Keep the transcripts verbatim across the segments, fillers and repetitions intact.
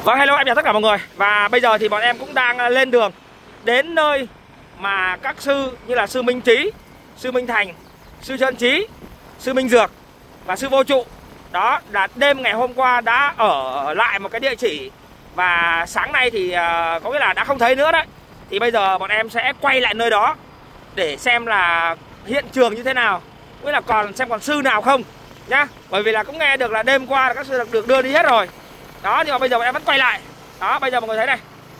Vâng, hello em chào tất cả mọi người. Và bây giờ thì bọn em cũng đang lên đường đến nơi mà các sư như là sư Minh Trí, sư Minh Thành, sư Trân Trí, sư Minh Dược và sư Vô Trụ đó là đêm ngày hôm qua đã ở lại một cái địa chỉ. Và sáng nay thì uh, có nghĩa là đã không thấy nữa đấy. Thì bây giờ bọn em sẽ quay lại nơi đó để xem là hiện trường như thế nào, nghĩa là còn xem còn sư nào không nhá. Bởi vì là cũng nghe được là đêm qua là các sư được đưa đi hết rồi đó, nhưng mà bây giờ bọn em vẫn quay lại đó. Bây giờ mọi người thấy này,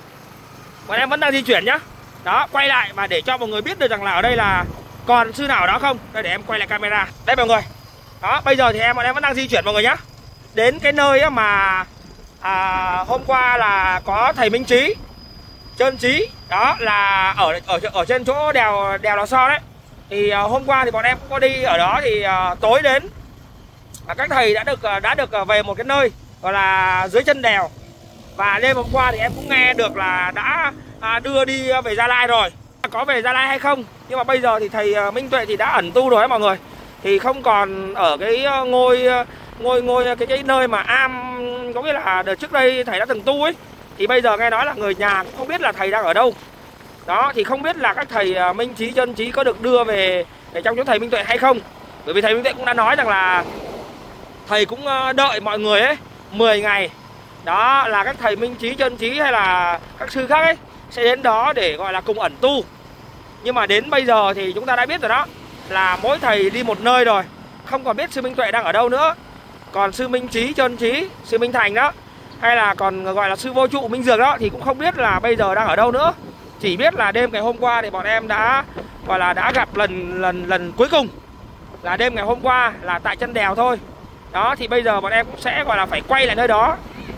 bọn em vẫn đang di chuyển nhá đó, quay lại và để cho mọi người biết được rằng là ở đây là còn sư nào ở đó không. Đây, để em quay lại camera đây mọi người đó. Bây giờ thì em bọn em vẫn đang di chuyển mọi người nhá, đến cái nơi mà à, hôm qua là có thầy Minh Trí, Trân Trí đó, là ở ở ở trên chỗ đèo đèo Lò Xo đấy. Thì uh, hôm qua thì bọn em cũng có đi ở đó. Thì uh, tối đến uh, các thầy đã được uh, đã được uh, về một cái nơi gọi là dưới chân đèo. Và đêm hôm qua thì em cũng nghe được là đã uh, đưa đi về Gia Lai rồi. Có về Gia Lai hay không, nhưng mà bây giờ thì thầy uh, Minh Tuệ thì đã ẩn tu rồi đấy mọi người, thì không còn ở cái uh, ngôi uh, ngôi ngôi cái cái nơi mà am, có nghĩa là đợt trước đây thầy đã từng tu ấy. Thì bây giờ nghe nói là người nhà cũng không biết là thầy đang ở đâu đó, thì không biết là các thầy Minh Trí, Trân Trí có được đưa về để trong chỗ thầy Minh Tuệ hay không. Bởi vì thầy Minh Tuệ cũng đã nói rằng là thầy cũng đợi mọi người ấy mười ngày đó, là các thầy Minh Trí, Trân Trí hay là các sư khác ấy sẽ đến đó để gọi là cùng ẩn tu. Nhưng mà đến bây giờ thì chúng ta đã biết rồi đó, là mỗi thầy đi một nơi rồi, không còn biết sư Minh Tuệ đang ở đâu nữa. Còn sư Minh Trí, Trân Trí, sư Minh Thành đó, hay là còn gọi là sư Vô Trụ, Minh Dược đó, thì cũng không biết là bây giờ đang ở đâu nữa. Chỉ biết là đêm ngày hôm qua thì bọn em đã gọi là đã gặp lần lần lần cuối cùng là đêm ngày hôm qua là tại chân đèo thôi đó. Thì bây giờ bọn em cũng sẽ gọi là phải quay lại nơi đó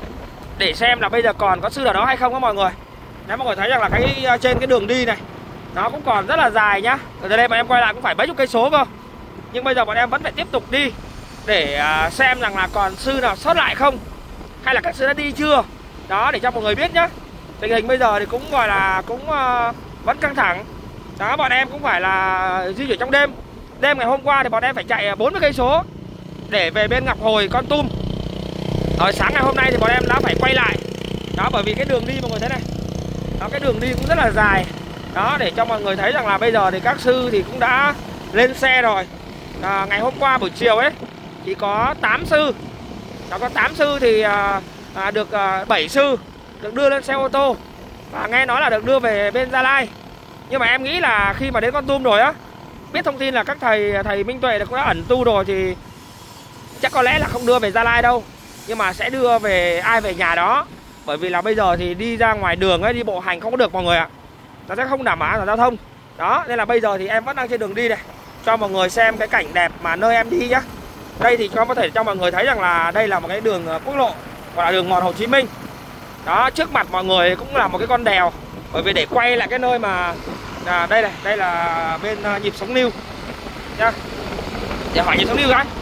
để xem là bây giờ còn có sư ở đó hay không đó mọi người. Nếu mọi người thấy rằng là cái trên cái đường đi này nó cũng còn rất là dài nhá. Từ đây bọn em quay lại cũng phải mấy chục cây số cơ, nhưng bây giờ bọn em vẫn phải tiếp tục đi để xem rằng là còn sư nào sót lại không, hay là các sư đã đi chưa đó, để cho mọi người biết nhá. Tình hình bây giờ thì cũng gọi là cũng uh, vẫn căng thẳng đó. Bọn em cũng phải là di chuyển trong đêm. Đêm ngày hôm qua thì bọn em phải chạy bốn mươi cây số để về bên Ngọc Hồi, Kon Tum. Rồi sáng ngày hôm nay thì bọn em đã phải quay lại đó, bởi vì cái đường đi mọi người thấy này đó, cái đường đi cũng rất là dài đó, để cho mọi người thấy rằng là bây giờ thì các sư thì cũng đã lên xe rồi. À, ngày hôm qua buổi chiều ấy thì có tám sư đó, có tám sư thì à, à, được à, bảy sư được đưa lên xe ô tô và nghe nói là được đưa về bên Gia Lai. Nhưng mà em nghĩ là khi mà đến Kon Tum rồi á, biết thông tin là các thầy thầy Minh Tuệ cũng đã ẩn tu rồi, thì chắc có lẽ là không đưa về Gia Lai đâu, nhưng mà sẽ đưa về ai về nhà đó. Bởi vì là bây giờ thì đi ra ngoài đường ấy, đi bộ hành không có được mọi người ạ, nó sẽ không đảm bảo an toàn giao thông đó. Nên là bây giờ thì em vẫn đang trên đường đi này, cho mọi người xem cái cảnh đẹp mà nơi em đi nhá. Đây thì có thể cho mọi người thấy rằng là đây là một cái đường quốc lộ, gọi là đường mòn Hồ Chí Minh đó. Trước mặt mọi người cũng là một cái con đèo, bởi vì để quay lại cái nơi mà à, đây này, đây là bên uh, nhịp sống New nhá. Để hỏi nhịp sống New cái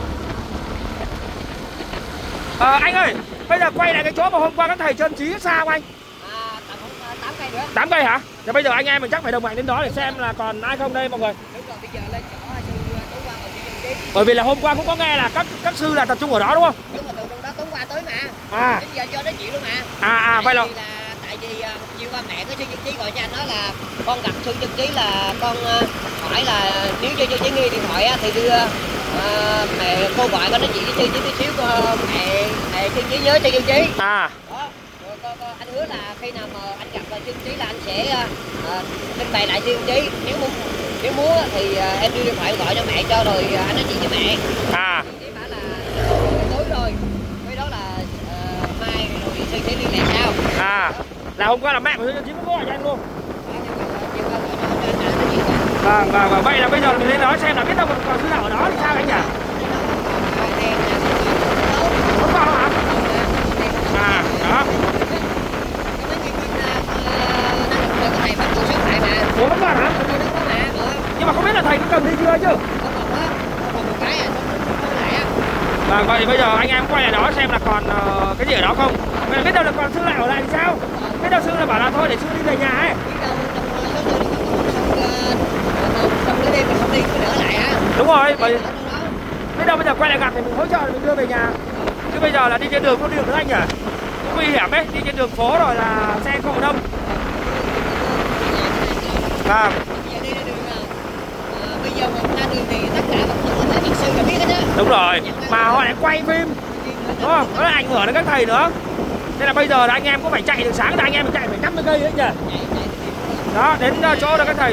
à, anh ơi, bây giờ quay lại cái chỗ mà hôm qua các thầy Trân Trí xa không anh? À, tám cây nữa. tám cây hả? Thì bây giờ anh em mình chắc phải đồng hành đến đó để xem là còn ai không đây mọi người. Đúng rồi, bây giờ lên chỗ sư Tú Qua rồi Trân Trí. Bởi vì là hôm qua cũng có nghe là các các sư là tập trung ở đó đúng không? Đúng rồi, từ đó Tú Qua tới mà. À. Đến giờ cho nói chuyện luôn mà. À à vậy là tại vì chiều qua mẹ của sư Trân Trí gọi cho anh nói là con gặp sư Trân Trí, là con hỏi là nếu cho Trân Trí nghe điện thoại thì đưa à, mẹ cô gọi con nói chuyện với sư Trân Trí xíu, mẹ mẹ Trân Trí nhớ sư Trân Trí. À. Đó. Rồi con, con, anh hứa là khi nào mà anh gặp Trân Trí là anh sẽ uh, trình bày lại sư Trân Trí. Nếu muốn nếu muốn thì uh, em đưa điện thoại gọi cho mẹ cho rồi uh, anh nói chuyện với mẹ. À. Trân Trí bảo là tối rồi. Cái đó là uh, mai rồi sư Trân Trí liên lạc sao? À. Đó. Là hôm qua là mẹ của sư Trân Trí cũng gọi cho anh luôn. Vâng, vâng, vâng. Vậy là bây giờ mình lên nói xem là biết đâu còn sư nào ở đó thì sao anh nhỉ? Không còn hả? À, đó. Ủa vẫn còn hả? Nhưng mà không biết là thầy có cần đi chưa chứ? Vâng, vậy bây giờ anh em quay lại đó xem là còn uh, cái gì ở đó không? Vậy biết đâu là còn sư lại ở lại thì sao? Biết đâu sư là bảo là thôi để sư đi về nhà ấy. Đúng rồi, bởi biết đâu bây giờ quay lại gặp thì mình hỗ trợ mình đưa về nhà. Chứ bây giờ là đi trên đường có đường nữa anh nhỉ? nguy hiểm ấy, đi trên đường phố rồi là xe không đông. Vâng. Bây giờ mình ra đường thì tất cả các kỹ sư là biết hết á. Đúng rồi, mà họ lại quay phim, đúng không? Nó lại ảnh hưởng đến các thầy nữa. Thế là bây giờ là anh em cũng phải chạy từ sáng, là anh em phải chạy phải năm mươi cây đấy nhỉ? Đó, đến chỗ đó các thầy.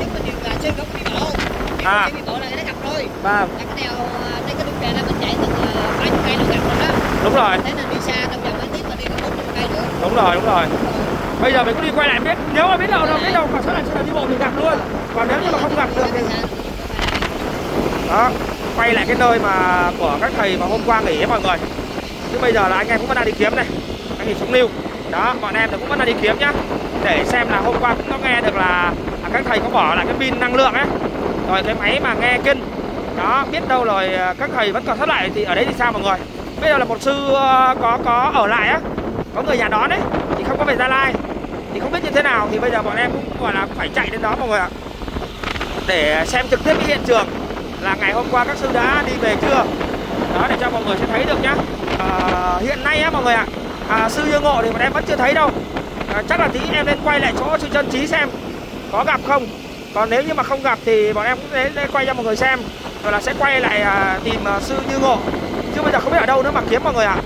À. Rồi. Vâng. Cái đèo cái đường kè này mình chạy từ ba mươi cây là gặp rồi đó. Đúng rồi. Thế là đi xa trong vòng mấy tiếng là đi được bốn mươi cây nữa. Đúng rồi, đúng rồi. Bây giờ mình cũng đi quay lại biết, nếu mà biết đâu đâu biết đâu còn sẽ là đi bộ mình gặp luôn. Còn nếu như mà không gặp được thì đó, quay lại cái nơi mà của các thầy mà hôm qua nghỉ ấy mọi người. Chứ bây giờ là anh em cũng vẫn đang đi kiếm này, anh nghỉ xuống lưu. Đó, bọn em thì cũng vẫn đang đi kiếm nhá. Để xem là hôm qua cũng có nghe được là các thầy có bỏ lại cái pin năng lượng ấy, rồi cái máy mà nghe kinh. Đó, biết đâu rồi các thầy vẫn còn thất lại thì ở đấy thì sao mọi người. Bây giờ là một sư có có ở lại á, có người nhà đón đấy, thì không có về Gia Lai, thì không biết như thế nào. Thì bây giờ bọn em cũng gọi là phải chạy đến đó mọi người ạ, để xem trực tiếp cái hiện trường là ngày hôm qua các sư đã đi về chưa. Đó, để cho mọi người sẽ thấy được nhá. À, hiện nay á mọi người ạ, à, sư Như Ngộ thì bọn em vẫn chưa thấy đâu. À, chắc là tí em lên quay lại chỗ sư Chân Trí xem có gặp không. Còn nếu như mà không gặp thì bọn em cũng đến quay cho mọi người xem, rồi là sẽ quay lại à, tìm uh, sư Như Ngộ. Chứ bây giờ không biết ở đâu nữa mà kiếm mọi người ạ.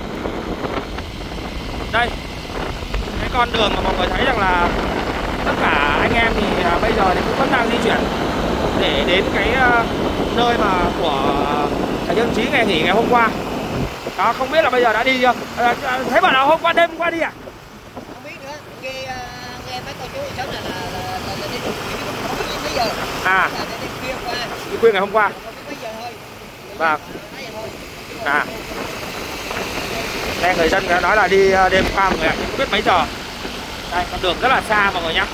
Đây, cái con đường mà mọi người thấy rằng là tất cả anh em thì à, bây giờ thì cũng vẫn đang di chuyển để đến cái uh, nơi mà của thầy Chân Trí ngày nghỉ ngày hôm qua. Đó, không biết là bây giờ đã đi chưa. À, thấy bảo là hôm qua đêm hôm qua đi à? Không biết nữa, nghe nghe mấy cô chú sống là là là, là đi mấy giờ. À. Là đi khuya qua. Đi khuya ngày hôm qua. Không biết mấy giờ thôi. Vâng. À. Nghe người dân nói là đi đêm qua mọi người ạ, nhưng không biết mấy giờ. Đây, con đường rất là xa mọi người nhá.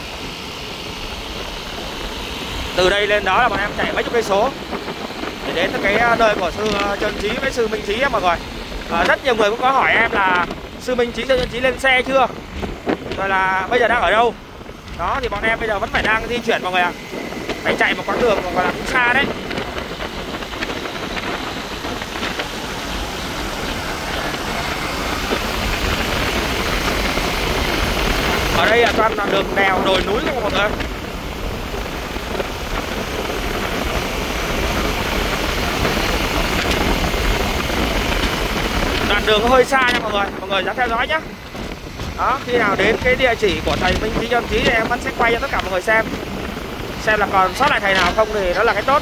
Từ đây lên đó là bọn em chạy mấy chục cây số để đến cái nơi của sư Chân Trí với sư Minh Trí á mọi người. À, rất nhiều người cũng có hỏi em là sư Minh Trí, sư Chân Trí lên xe chưa, rồi là bây giờ đang ở đâu. Đó, thì bọn em bây giờ vẫn phải đang di chuyển mọi người ạ, phải chạy một quãng đường gọi là cũng xa đấy. Ở đây là toàn là đường đèo đồi núi không mọi người. Đoạn đường hơi xa nha mọi người, mọi người sẽ theo dõi nhé. Đó, khi nào đến cái địa chỉ của thầy Minh Trí Chân Trí thì em vẫn sẽ quay cho tất cả mọi người xem. Xem là còn sót lại thầy nào không thì đó là cái tốt.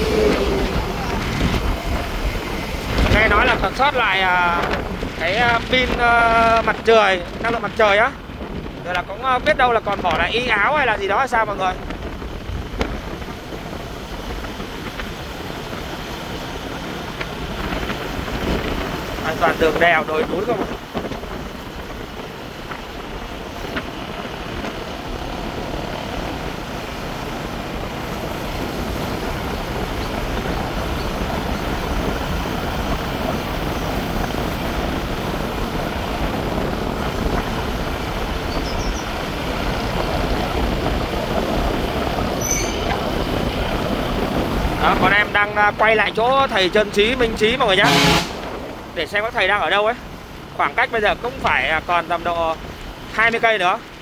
Nghe nói là còn sót lại cái pin mặt trời, năng lượng mặt trời á. Rồi là cũng biết đâu là còn bỏ lại y áo hay là gì đó hay sao mọi người. Hoàn toàn đường đèo đồi núi không. Đó, còn em đang quay lại chỗ thầy Chân Trí, Minh Trí mọi người nhé, để xem các thầy đang ở đâu ấy. Khoảng cách bây giờ cũng phải còn tầm độ hai mươi cây nữa.